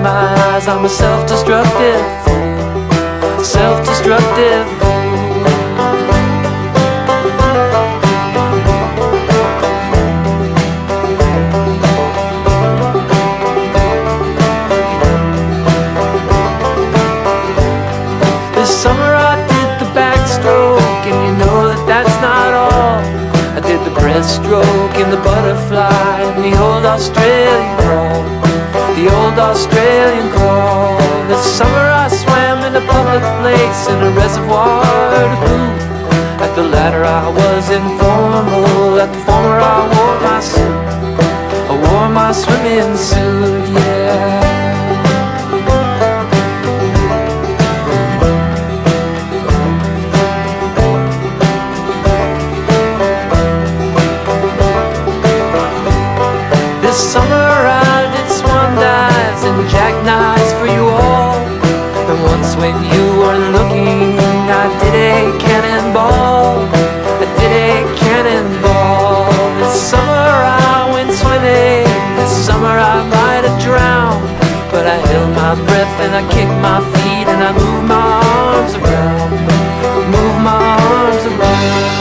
in my eyes. I'm a self-destructive fool, self-destructive fool. This summer I did the backstroke, and you know that that's not all. I did the breaststroke and the butterfly and the old Australian crawl, the old Australian crawl. This summer I swam in a public place in a reservoir to pool. At the latter I was informal, at the former I wore my suit. I wore my swimming suit, yeah. This summer I did swan dives and jackknives for you all. And once when you were looking, I did a cannonball. I did a cannonball. This summer I went swimming. This summer I might have drowned, but I held my breath and I kicked my feet and I moved my arms around. Moved my arms around.